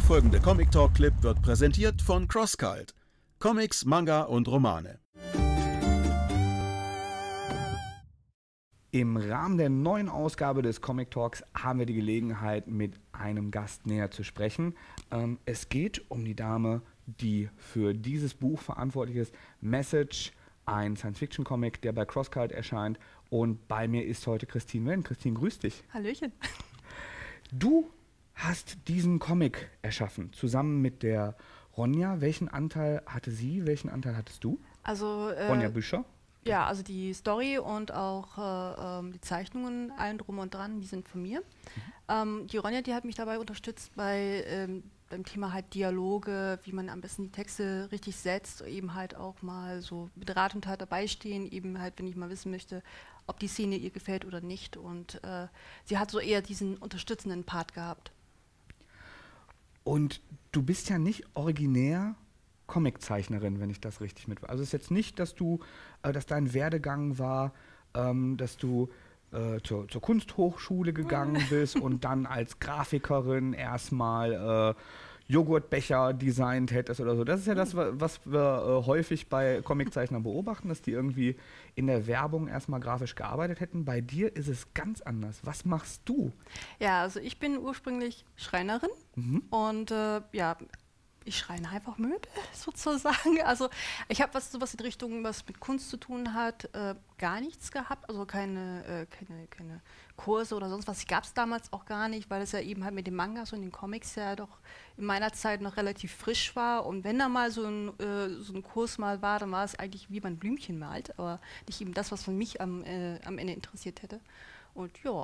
nachfolgende Comic Talk Clip wird präsentiert von CrossCult. Comics, Manga und Romane. Im Rahmen der neuen Ausgabe des Comic Talks haben wir die Gelegenheit, mit einem Gast näher zu sprechen. Es geht um die Dame, die für dieses Buch verantwortlich ist, Message, ein Science-Fiction-Comic, der bei CrossCult erscheint. Und bei mir ist heute Christine Wendt. Christine, grüß dich. Hallöchen. Du hast diesen Comic erschaffen, zusammen mit der Ronja. Welchen Anteil hatte sie, welchen Anteil hattest du? Also, Ronja Büscher? Ja, also die Story und auch die Zeichnungen, allen drum und dran, die sind von mir. Die Ronja, die hat mich dabei unterstützt beim Thema halt Dialoge, wie man am besten die Texte richtig setzt, eben halt auch mal so mit Rat und Tat dabei stehen, eben halt, wenn ich mal wissen möchte, ob die Szene ihr gefällt oder nicht. Und sie hat so eher diesen unterstützenden Part gehabt. Und du bist ja nicht originär Comiczeichnerin, wenn ich das richtig mit. Also es ist jetzt nicht, dass dein Werdegang war, dass du zur Kunsthochschule gegangen bist und dann als Grafikerin erstmal Joghurtbecher designt hättest oder so. Das ist ja das, was wir häufig bei Comiczeichnern beobachten, dass die irgendwie in der Werbung erstmal grafisch gearbeitet hätten. Bei dir ist es ganz anders. Was machst du? Ja, also ich bin ursprünglich Schreinerin und ja, ich schreine einfach Möbel, sozusagen. Also ich habe sowas in Richtung, was mit Kunst zu tun hat, gar nichts gehabt. Also keine Kurse oder sonst was. Die gab es damals auch gar nicht, weil es ja eben halt mit den Mangas und den Comics ja doch in meiner Zeit noch relativ frisch war. Und wenn da mal so ein Kurs mal war, dann war es eigentlich, wie man Blümchen malt, aber nicht eben das, was von mich am Ende interessiert hätte. Und ja.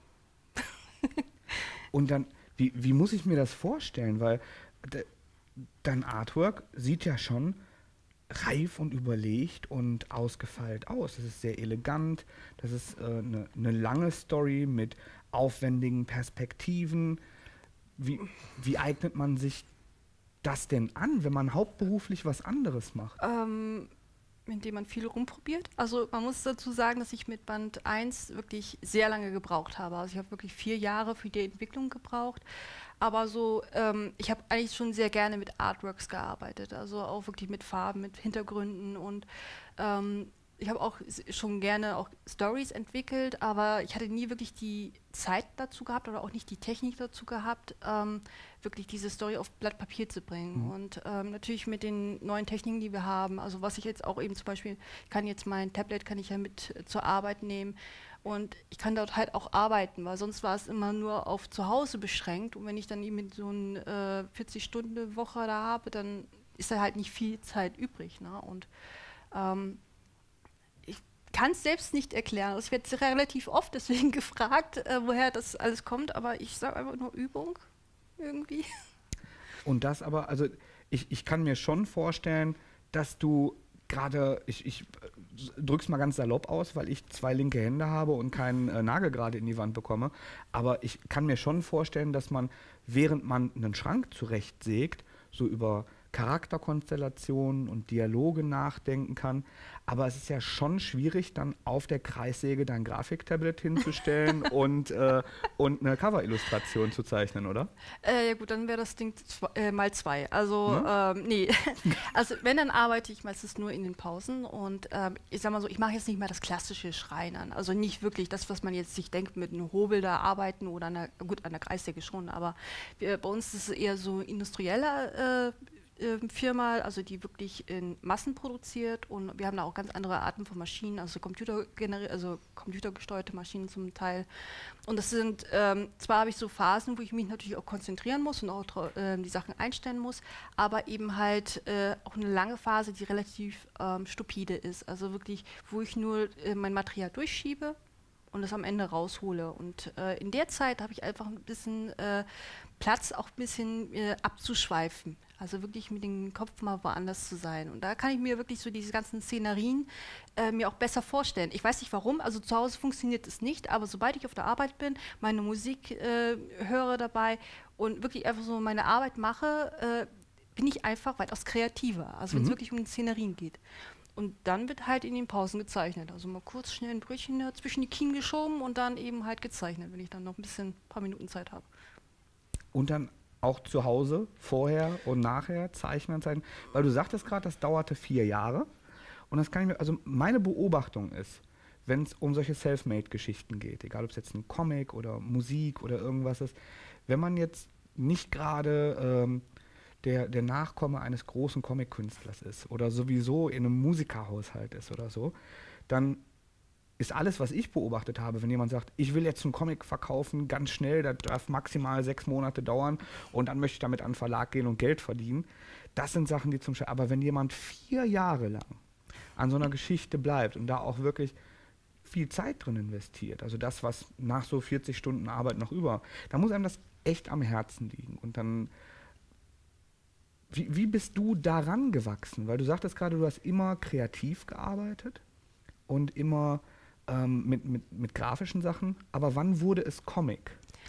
Und dann, wie muss ich mir das vorstellen? Weil dein Artwork sieht ja schon reif und überlegt und ausgefeilt aus. Das ist sehr elegant, das ist eine lange Story mit aufwendigen Perspektiven. Wie eignet man sich das denn an, wenn man hauptberuflich was anderes macht? Indem man viel rumprobiert. Also man muss dazu sagen, dass ich mit Band 1 wirklich sehr lange gebraucht habe. Also ich habe wirklich 4 Jahre für die Entwicklung gebraucht. Aber so, ich habe eigentlich schon sehr gerne mit Artworks gearbeitet. Also auch wirklich mit Farben, mit Hintergründen und ich habe auch schon gerne auch Stories entwickelt, aber ich hatte nie wirklich die Zeit dazu gehabt oder auch nicht die Technik dazu gehabt, wirklich diese Story auf Blatt Papier zu bringen. Und natürlich mit den neuen Techniken, die wir haben, also was ich jetzt auch eben zum Beispiel, kann jetzt mein Tablet, kann ich ja mit zur Arbeit nehmen und ich kann dort halt auch arbeiten, weil sonst war es immer nur auf zu Hause beschränkt und wenn ich dann eben mit so einer 40-Stunden-Woche da habe, dann ist da halt nicht viel Zeit übrig. Ne? Und kann es selbst nicht erklären. Es wird relativ oft deswegen gefragt, woher das alles kommt, aber ich sage einfach nur Übung irgendwie. Und das aber, also ich kann mir schon vorstellen, dass du gerade, ich drück's mal ganz salopp aus, weil ich 2 linke Hände habe und keinen Nagel gerade in die Wand bekomme, aber ich kann mir schon vorstellen, dass man, während man einen Schrank zurechtsägt, so über Charakterkonstellationen und Dialoge nachdenken kann. Aber es ist ja schon schwierig, dann auf der Kreissäge dein Grafiktablet hinzustellen und eine Cover-Illustration zu zeichnen, oder? Ja gut, dann wäre das Ding mal 2. Also, nee. Also wenn, dann arbeite ich meistens nur in den Pausen und ich sag mal so, ich mache jetzt nicht mehr das klassische Schreinern. Also nicht wirklich das, was man jetzt sich denkt, mit einem Hobel da arbeiten oder an der Kreissäge schon, aber bei uns ist es eher so industrieller Firma, also die wirklich in Massen produziert und wir haben da auch ganz andere Arten von Maschinen, also computergesteuerte Maschinen zum Teil. Und das sind, zwar habe ich so Phasen, wo ich mich natürlich auch konzentrieren muss und auch die Sachen einstellen muss, aber eben halt auch eine lange Phase, die relativ stupide ist, also wirklich, wo ich nur mein Material durchschiebe und das am Ende raushole. Und in der Zeit habe ich einfach ein bisschen Platz, auch ein bisschen abzuschweifen. Also wirklich mit dem Kopf mal woanders zu sein. Und da kann ich mir wirklich so diese ganzen Szenerien mir auch besser vorstellen. Ich weiß nicht warum, also zu Hause funktioniert es nicht, aber sobald ich auf der Arbeit bin, meine Musik höre dabei und wirklich einfach so meine Arbeit mache, bin ich einfach weitaus kreativer. Also wenn es wirklich um Szenerien geht. Und dann wird halt in den Pausen gezeichnet. Also mal kurz schnell ein Brötchen zwischen die Kiemen geschoben und dann eben halt gezeichnet, wenn ich dann noch ein paar Minuten Zeit habe. Und dann auch zu Hause, vorher und nachher, Zeichenanzeigen? Weil du sagtest gerade, das dauerte 4 Jahre. Und das kann ich mir, also meine Beobachtung ist, wenn es um solche Selfmade-Geschichten geht, egal ob es jetzt ein Comic oder Musik oder irgendwas ist, wenn man jetzt nicht gerade der Nachkomme eines großen Comic-Künstlers ist oder sowieso in einem Musikerhaushalt ist oder so, dann ist alles, was ich beobachtet habe, wenn jemand sagt, ich will jetzt einen Comic verkaufen, ganz schnell, das darf maximal 6 Monate dauern und dann möchte ich damit an den Verlag gehen und Geld verdienen, das sind Sachen, die zum Scheitern. Aber wenn jemand 4 Jahre lang an so einer Geschichte bleibt und da auch wirklich viel Zeit drin investiert, also das, was nach so 40 Stunden Arbeit noch über, da muss einem das echt am Herzen liegen. Und dann, wie bist du daran gewachsen? Weil du sagtest gerade, du hast immer kreativ gearbeitet und immer mit grafischen Sachen, aber wann wurde es Comic?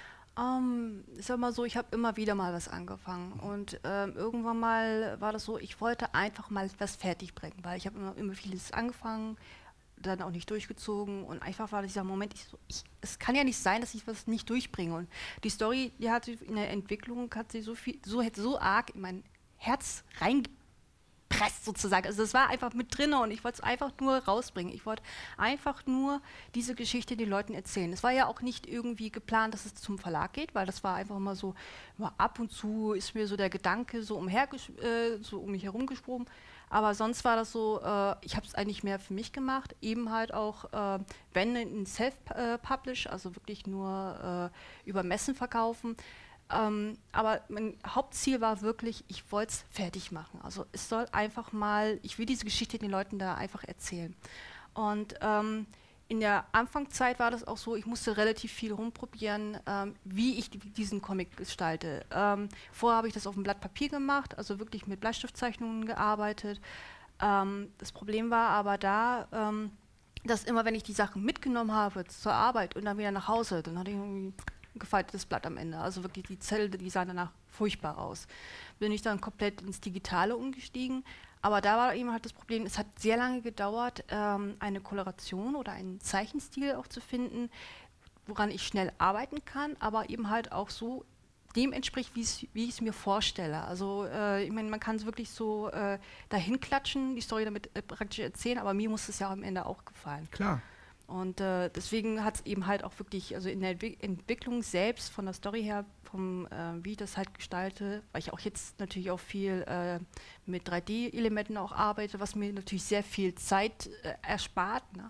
Ich sag mal so, ich habe immer wieder mal was angefangen und irgendwann mal war das so, ich wollte einfach mal was fertig bringen, weil ich habe immer vieles angefangen, dann auch nicht durchgezogen und einfach war dieser Moment, es kann ja nicht sein, dass ich was nicht durchbringe und die Story, die hat sich in der Entwicklung, hat sie so arg in mein Herz reingepresst sozusagen, also das war einfach mit drin und ich wollte es einfach nur rausbringen, ich wollte einfach nur diese Geschichte den Leuten erzählen. Es war ja auch nicht irgendwie geplant, dass es zum Verlag geht, weil das war einfach mal so, ab und zu ist mir so der Gedanke so so um mich herum gesprungen. Aber sonst war das so, ich habe es eigentlich mehr für mich gemacht, eben halt auch, wenn in Self-Publish, also wirklich nur über Messen verkaufen. Aber mein Hauptziel war wirklich, ich wollte es fertig machen. Also es soll einfach mal, ich will diese Geschichte den Leuten da einfach erzählen. Und in der Anfangszeit war das auch so, ich musste relativ viel rumprobieren, wie ich diesen Comic gestalte. Vorher habe ich das auf einem Blatt Papier gemacht, also wirklich mit Bleistiftzeichnungen gearbeitet. Das Problem war aber da, dass immer, wenn ich die Sachen mitgenommen habe zur Arbeit und dann wieder nach Hause, dann hatte ich irgendwie ein gefaltetes Blatt am Ende. Also wirklich die Zelle, die sah danach furchtbar aus. Bin ich dann komplett ins Digitale umgestiegen. Aber da war eben halt das Problem, es hat sehr lange gedauert, eine Koloration oder einen Zeichenstil auch zu finden, woran ich schnell arbeiten kann, aber eben halt auch so dem entspricht, wie ich es mir vorstelle. Also ich meine, man kann es wirklich so dahin klatschen, die Story damit praktisch erzählen, aber mir muss es ja am Ende auch gefallen. Klar. Und deswegen hat es eben halt auch wirklich, also in der Entwicklung selbst, von der Story her, wie ich das halt gestalte, weil ich auch jetzt natürlich auch viel mit 3D-Elementen auch arbeite, was mir natürlich sehr viel Zeit erspart. Ne?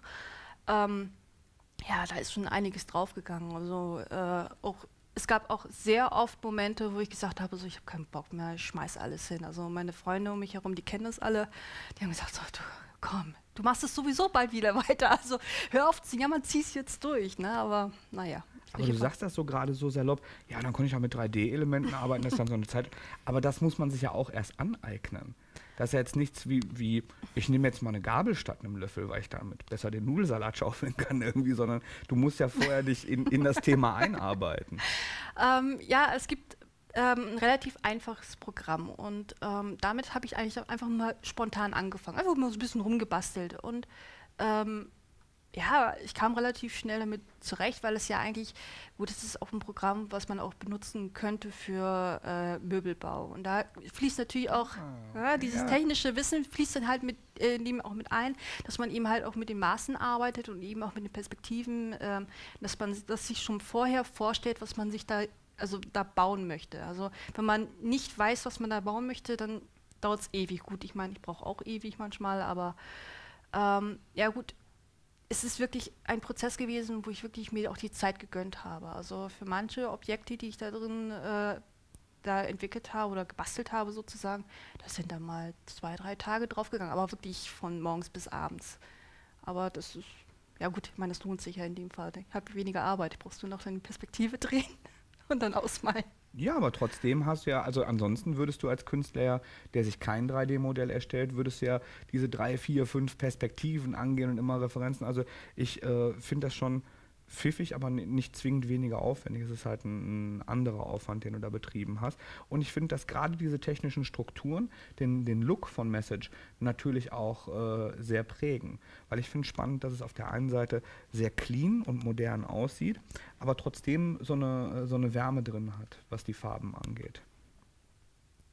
Ja, da ist schon einiges draufgegangen. Also es gab auch sehr oft Momente, wo ich gesagt habe, so, ich habe keinen Bock mehr, ich schmeiß alles hin. Also meine Freunde um mich herum, die kennen das alle, die haben gesagt, so, du, komm, du machst es sowieso bald wieder weiter. Also hör auf zu jammern, zieh's jetzt durch. Ne? Aber naja. Aber du sagst das so gerade so salopp, ja, dann konnte ich auch mit 3D-Elementen arbeiten, das ist dann so eine Zeit. Aber das muss man sich ja auch erst aneignen. Das ist ja jetzt nichts wie, ich nehme jetzt mal eine Gabel statt einem Löffel, weil ich damit besser den Nudelsalat schaufeln kann irgendwie, sondern du musst ja vorher dich in das Thema einarbeiten. Ja, es gibt ein relativ einfaches Programm und damit habe ich eigentlich einfach mal spontan angefangen, einfach mal so ein bisschen rumgebastelt und ja, ich kam relativ schnell damit zurecht, weil es ja eigentlich, gut, es ist auch ein Programm, was man auch benutzen könnte für Möbelbau. Und da fließt natürlich auch dieses technische Wissen fließt dann halt mit dem auch mit ein, dass man eben halt auch mit den Maßen arbeitet und eben auch mit den Perspektiven, dass man das sich schon vorher vorstellt, was man sich da bauen möchte. Also wenn man nicht weiß, was man da bauen möchte, dann dauert es ewig. Gut, ich meine, ich brauche auch ewig manchmal, aber ja gut, es ist wirklich ein Prozess gewesen, wo ich wirklich mir auch die Zeit gegönnt habe. Also für manche Objekte, die ich da drin da entwickelt habe oder gebastelt habe sozusagen, da sind dann mal 2, 3 Tage draufgegangen, aber wirklich von morgens bis abends. Aber das ist, ja gut, ich meine, das lohnt sich ja in dem Fall. Ich habe weniger Arbeit, brauchst du noch deine Perspektive drehen und dann ausmalen. Ja, aber trotzdem hast du ja, also ansonsten würdest du als Künstler, der sich kein 3D-Modell erstellt, würdest ja diese 3, 4, 5 Perspektiven angehen und immer Referenzen. Also ich finde das schon pfiffig, aber nicht zwingend weniger aufwendig. Es ist halt ein anderer Aufwand, den du da betrieben hast. Und ich finde, dass gerade diese technischen Strukturen den Look von Message natürlich auch sehr prägen. Weil ich finde spannend, dass es auf der einen Seite sehr clean und modern aussieht, aber trotzdem so eine Wärme drin hat, was die Farben angeht.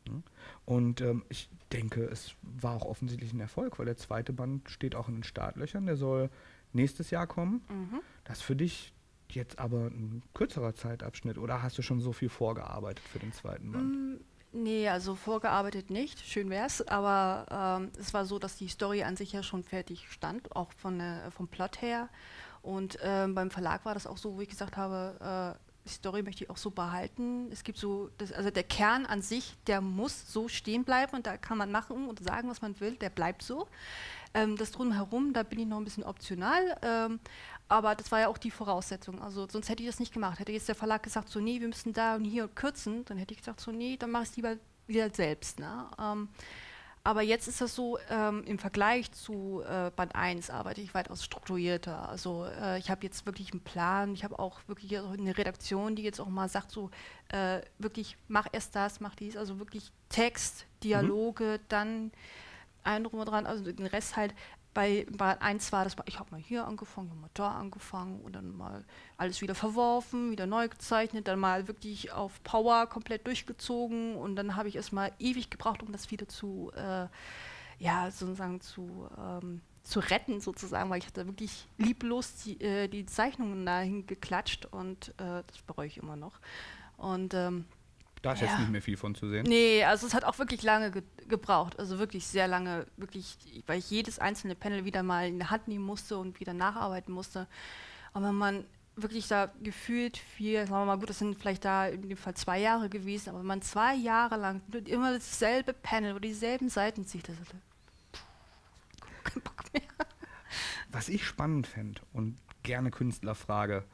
Und ich denke, es war auch offensichtlich ein Erfolg, weil der zweite Band steht auch in den Startlöchern. Der soll nächstes Jahr kommen. Das ist für dich jetzt aber ein kürzerer Zeitabschnitt oder hast du schon so viel vorgearbeitet für den zweiten Band? Nee, also vorgearbeitet nicht, schön wär's, aber es war so, dass die Story an sich ja schon fertig stand, auch vom Plot her. Und beim Verlag war das auch so, wo ich gesagt habe, die Story möchte ich auch so behalten. Es gibt so, also der Kern an sich, der muss so stehen bleiben und da kann man machen und sagen, was man will, der bleibt so. Das Drumherum, da bin ich noch ein bisschen optional, aber das war ja auch die Voraussetzung. Also sonst hätte ich das nicht gemacht. Hätte jetzt der Verlag gesagt, so nee, wir müssen da und hier kürzen, dann hätte ich gesagt, so nee, dann mache ich es lieber wieder selbst. Ne? Aber jetzt ist das so, im Vergleich zu Band 1 arbeite ich weitaus strukturierter. Also ich habe jetzt wirklich einen Plan, ich habe auch wirklich eine Redaktion, die jetzt auch mal sagt, so wirklich mach erst das, mach dies, also wirklich Text, Dialoge, dann ein drum und dran, also den Rest halt. Bei Band 1 war das, ich habe mal hier angefangen, ich habe mal da angefangen und dann mal alles wieder verworfen, wieder neu gezeichnet, dann mal wirklich auf Power komplett durchgezogen und dann habe ich erstmal ewig gebraucht, um das wieder ja, sozusagen zu retten sozusagen, weil ich hatte wirklich lieblos die Zeichnungen dahin geklatscht und das bereue ich immer noch. Und Da ist jetzt nicht mehr viel von zu sehen. nee, also es hat auch wirklich lange gebraucht, also wirklich sehr lange, wirklich, weil ich jedes einzelne Panel wieder mal in der Hand nehmen musste und wieder nacharbeiten musste. Aber wenn man wirklich da gefühlt sagen wir mal, gut, das sind vielleicht da in dem Fall 2 Jahre gewesen, aber wenn man 2 Jahre lang immer dasselbe Panel oder dieselben Seiten sieht, das ist kein Bock mehr. Was ich spannend fände und gerne Künstler frage,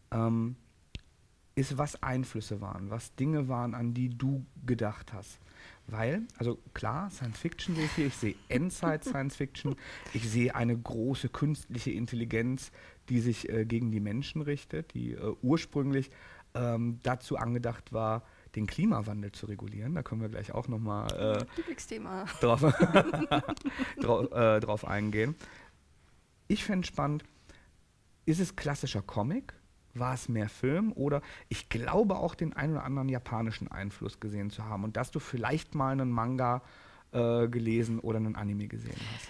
ist, was Einflüsse waren, was Dinge waren, an die du gedacht hast. Weil, also klar, Science Fiction sehe ich hier, ich sehe Endzeit Science Fiction, ich sehe eine große künstliche Intelligenz, die sich gegen die Menschen richtet, die ursprünglich dazu angedacht war, den Klimawandel zu regulieren. Da können wir gleich auch nochmal Lieblingsthema. drauf eingehen. Ich fände spannend, ist es klassischer Comic? War es mehr Film oder ich glaube auch den einen oder anderen japanischen Einfluss gesehen zu haben und dass du vielleicht mal einen Manga gelesen oder einen Anime gesehen hast.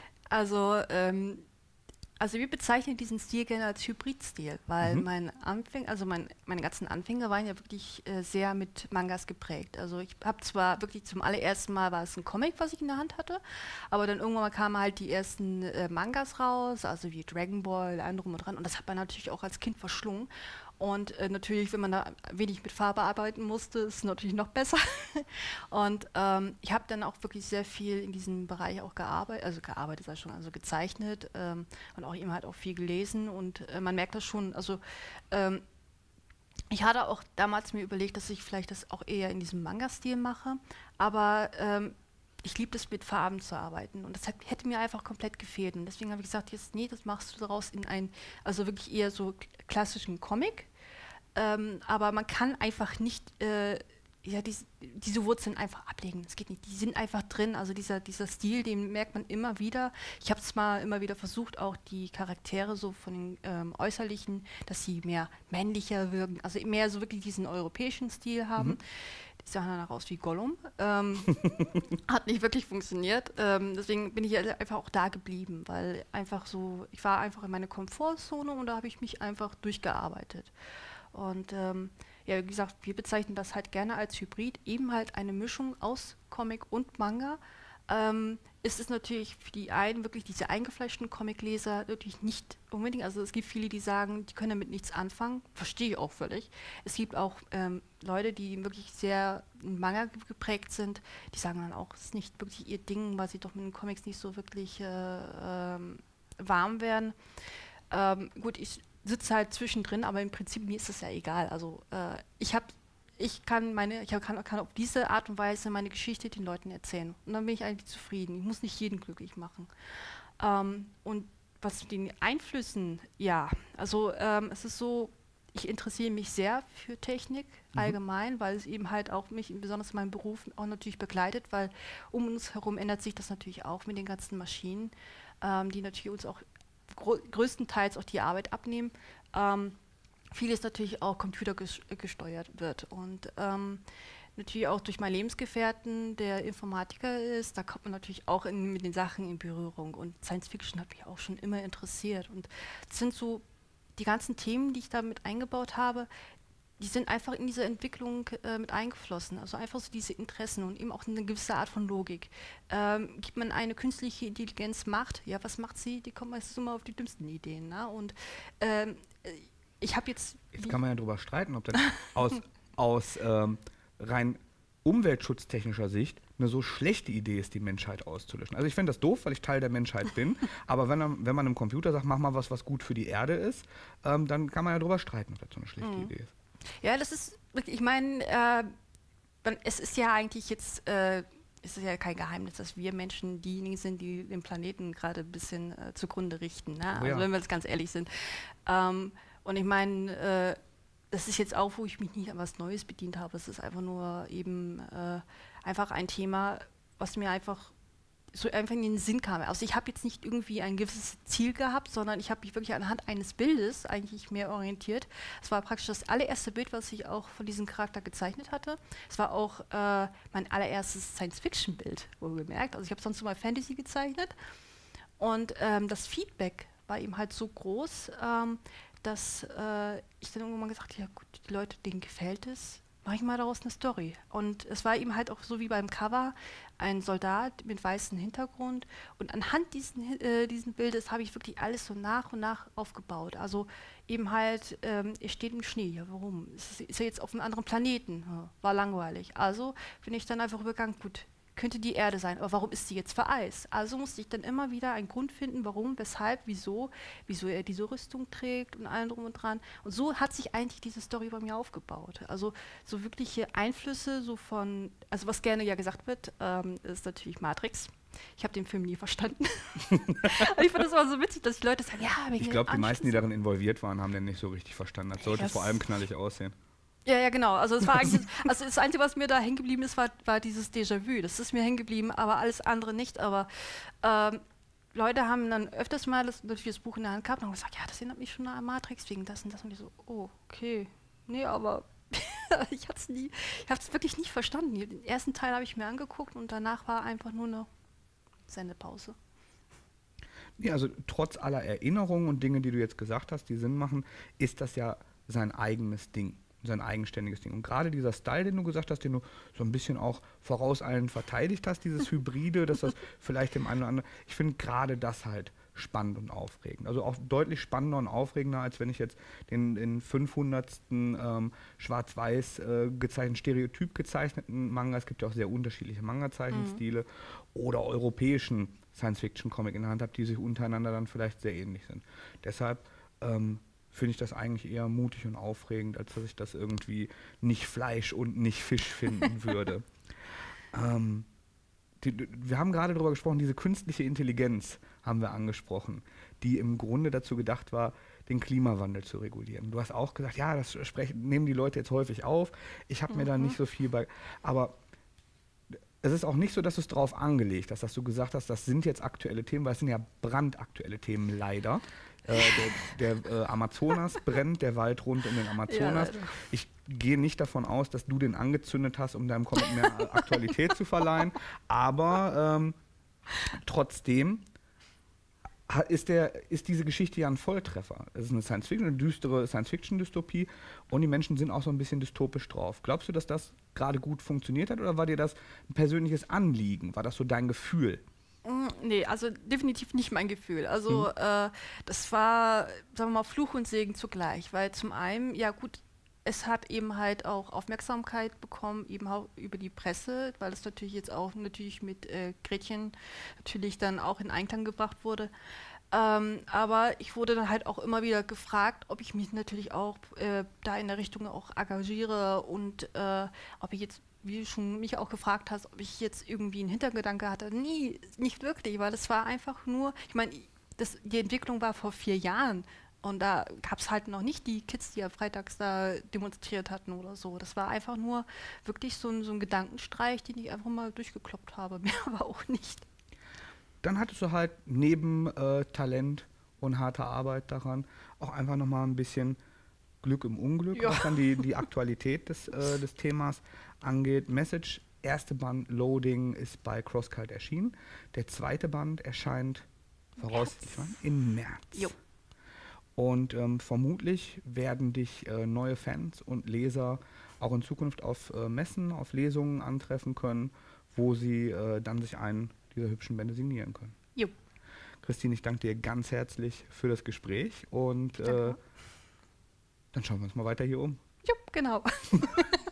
Also wir bezeichnen diesen Stil gerne als Hybridstil, weil meine ganzen Anfänge waren ja wirklich sehr mit Mangas geprägt. Also ich habe zwar wirklich zum allerersten Mal war es ein Comic, was ich in der Hand hatte, aber dann irgendwann mal kamen halt die ersten Mangas raus, also wie Dragon Ball, allem drum und dran. Und das hat man natürlich auch als Kind verschlungen. Und natürlich, wenn man da wenig mit Farbe arbeiten musste, ist es natürlich noch besser. Und ich habe dann auch wirklich sehr viel in diesem Bereich auch gearbeitet, also gezeichnet und auch eben halt auch viel gelesen. Und man merkt das schon, also ich hatte auch damals mir überlegt, dass ich vielleicht das auch eher in diesem Manga-Stil mache, aber ich liebe es, mit Farben zu arbeiten und das hätte mir einfach komplett gefehlt. Und deswegen habe ich gesagt, jetzt nee, das machst du daraus also wirklich eher so klassischen Comic. Aber man kann einfach nicht diese Wurzeln einfach ablegen. Das geht nicht. Die sind einfach drin. Also dieser Stil, den merkt man immer wieder. Ich habe es mal immer wieder versucht, auch die Charaktere so von den Äußerlichen, dass sie mehr männlicher wirken, also mehr so wirklich diesen europäischen Stil haben. Die sahen dann aus wie Gollum. Hat nicht wirklich funktioniert. Deswegen bin ich einfach auch da geblieben, weil einfach so, ich war einfach in meiner Komfortzone und da habe ich mich einfach durchgearbeitet. Und ja, wie gesagt, wir bezeichnen das halt gerne als Hybrid, eben halt eine Mischung aus Comic und Manga. Es ist natürlich für die einen wirklich diese eingefleischten Comicleser wirklich nicht unbedingt, also es gibt viele, die sagen, die können damit nichts anfangen, verstehe ich auch völlig. Es gibt auch Leute, die wirklich sehr in Manga geprägt sind, die sagen dann auch, es ist nicht wirklich ihr Ding, weil sie doch mit den Comics nicht so wirklich warm werden. Gut, ich sitze halt zwischendrin, aber im Prinzip mir ist es ja egal. Also ich kann auf diese Art und Weise meine Geschichte den Leuten erzählen. Und dann bin ich eigentlich zufrieden. Ich muss nicht jeden glücklich machen. Und was zu den Einflüssen, ja, also es ist so, ich interessiere mich sehr für Technik allgemein, weil es eben halt auch mich, besonders in meinem Beruf, auch natürlich begleitet, weil um uns herum ändert sich das natürlich auch mit den ganzen Maschinen, die natürlich uns auch größtenteils auch die Arbeit abnehmen. Vieles natürlich auch computergesteuert wird. Und natürlich auch durch meinen Lebensgefährten, der Informatiker ist, da kommt man natürlich auch mit den Sachen in Berührung. Und Science Fiction hat mich auch schon immer interessiert. Und das sind so die ganzen Themen, die ich da mit eingebaut habe, die sind einfach in diese Entwicklung mit eingeflossen. Also einfach so diese Interessen und eben auch eine gewisse Art von Logik. Gibt man eine künstliche Intelligenz Macht, ja, was macht sie? Die kommt meistens immer auf die dümmsten Ideen. Ne? Und ich habe jetzt... Jetzt kann man ja darüber streiten, ob das aus rein umweltschutztechnischer Sicht eine so schlechte Idee ist, die Menschheit auszulöschen. Also ich finde das doof, weil ich Teil der Menschheit bin, aber wenn man einem Computer sagt, mach mal was gut für die Erde ist, dann kann man ja darüber streiten, ob das so eine schlechte Idee ist. Ja, das ist wirklich, ich meine, es ist ja eigentlich jetzt, es ist ja kein Geheimnis, dass wir Menschen diejenigen sind, die den Planeten gerade ein bisschen zugrunde richten, ne? Also wenn wir jetzt ganz ehrlich sind. Und ich meine, das ist jetzt auch, wo ich mich nicht an was Neues bedient habe. Es ist einfach nur eben einfach ein Thema, was mir einfach so einfach in den Sinn kam. Also ich habe jetzt nicht irgendwie ein gewisses Ziel gehabt, sondern ich habe mich wirklich anhand eines Bildes eigentlich mehr orientiert. Es war praktisch das allererste Bild, was ich auch von diesem Charakter gezeichnet hatte. Es war auch mein allererstes Science-Fiction-Bild, wohlgemerkt. Also ich habe sonst immer Fantasy gezeichnet. Und das Feedback war eben halt so groß, dass ich dann irgendwann mal gesagt habe, ja gut, die Leute, denen gefällt es, mache ich mal daraus eine Story. Und es war eben halt auch so wie beim Cover, ein Soldat mit weißem Hintergrund. Und anhand diesen Bildes habe ich wirklich alles so nach und nach aufgebaut. Also eben halt, er steht im Schnee. Ja, warum? Ist er jetzt auf einem anderen Planeten? Ja, war langweilig. Also bin ich dann einfach übergegangen, gut, könnte die Erde sein, aber warum ist sie jetzt vereist? Also musste ich dann immer wieder einen Grund finden, warum, weshalb, wieso er diese Rüstung trägt und allem drum und dran. Und so hat sich eigentlich diese Story bei mir aufgebaut. Also so wirkliche Einflüsse so von, also was gerne ja gesagt wird, ist natürlich Matrix. Ich habe den Film nie verstanden. Ich fand das immer so witzig, dass die Leute sagen, ja, ich glaube, die meisten, die darin involviert waren, haben den nicht so richtig verstanden. Das sollte vor allem knallig aussehen. Ja, genau. Also es war eigentlich, also das Einzige, was mir da hängen geblieben ist, war dieses Déjà-vu. Das ist mir hängen geblieben, aber alles andere nicht. Aber Leute haben dann öfters mal natürlich das Buch in der Hand gehabt und haben gesagt, ja, das erinnert mich schon an Matrix wegen das und das. Und ich so, oh, okay. Nee, aber ich habe es wirklich nicht verstanden. Den ersten Teil habe ich mir angeguckt und danach war einfach nur eine Sendepause. Ja, also trotz aller Erinnerungen und Dinge, die du jetzt gesagt hast, die Sinn machen, ist das ja sein eigenes Ding. Sein eigenständiges Ding. Und gerade dieser Style, den du gesagt hast, den du so ein bisschen auch vorauseilend verteidigt hast, dieses Hybride, dass das vielleicht dem einen oder anderen, ich finde gerade das halt spannend und aufregend. Also auch deutlich spannender und aufregender, als wenn ich jetzt den 500. schwarz-weiß gezeichneten, stereotyp gezeichneten Manga, es gibt ja auch sehr unterschiedliche Manga-Zeichenstile, oder europäischen Science-Fiction-Comic in der Hand habe, die sich untereinander dann vielleicht sehr ähnlich sind. Deshalb finde ich das eigentlich eher mutig und aufregend, als dass ich das irgendwie nicht Fleisch und nicht Fisch finden würde. Wir haben gerade darüber gesprochen, diese künstliche Intelligenz haben wir angesprochen, die im Grunde dazu gedacht war, den Klimawandel zu regulieren. Du hast auch gesagt, ja, das nehmen die Leute jetzt häufig auf. Ich habe mir da nicht so viel bei... Aber es ist auch nicht so, dass du es drauf angelegt hast, dass du gesagt hast, das sind jetzt aktuelle Themen, weil es sind ja brandaktuelle Themen leider. Der Amazonas brennt, der Wald rund um den Amazonas. Ja, ich gehe nicht davon aus, dass du den angezündet hast, um deinem Comic mehr Aktualität zu verleihen, aber trotzdem ist diese Geschichte ja ein Volltreffer. Es ist eine düstere Science-Fiction-Dystopie und die Menschen sind auch so ein bisschen dystopisch drauf. Glaubst du, dass das gerade gut funktioniert hat oder war dir das ein persönliches Anliegen? War das so dein Gefühl? Nee, also definitiv nicht mein Gefühl. Also das war, sagen wir mal, Fluch und Segen zugleich, weil zum einen, ja gut, es hat eben halt auch Aufmerksamkeit bekommen, eben auch über die Presse, weil es natürlich jetzt auch natürlich mit Gretchen natürlich dann auch in Einklang gebracht wurde. Aber ich wurde dann halt auch immer wieder gefragt, ob ich mich natürlich auch da in der Richtung auch engagiere und ob ich jetzt, wie du schon mich auch gefragt hast, ob ich jetzt irgendwie einen Hintergedanke hatte. Nee, nicht wirklich, weil das war einfach nur, ich meine, die Entwicklung war vor 4 Jahren und da gab es halt noch nicht die Kids, die ja freitags da demonstriert hatten oder so. Das war einfach nur wirklich so ein Gedankenstreich, den ich einfach mal durchgekloppt habe, mehr aber auch nicht. Dann hattest du halt neben Talent und harter Arbeit daran auch einfach nochmal ein bisschen Glück im Unglück, was dann die Aktualität des Themas angeht. Message, erste Band Loading ist bei CrossCult erschienen. Der zweite Band erscheint voraussichtlich im März. Jo. Und vermutlich werden dich neue Fans und Leser auch in Zukunft auf Messen, auf Lesungen antreffen können, wo sie dann sich einen dieser hübschen Bände signieren können. Jo. Christine, ich danke dir ganz herzlich für das Gespräch und dann schauen wir uns mal weiter hier um. Jo, genau.